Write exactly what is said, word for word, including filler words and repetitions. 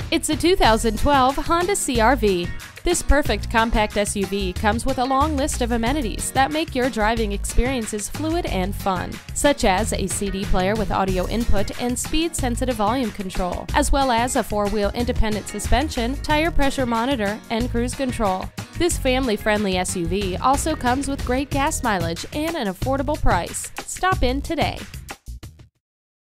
It's a two thousand twelve Honda C R V. This perfect compact S U V comes with a long list of amenities that make your driving experiences fluid and fun, such as a C D player with audio input and speed-sensitive volume control, as well as a four-wheel independent suspension, tire pressure monitor, and cruise control. This family-friendly S U V also comes with great gas mileage and an affordable price. Stop in today.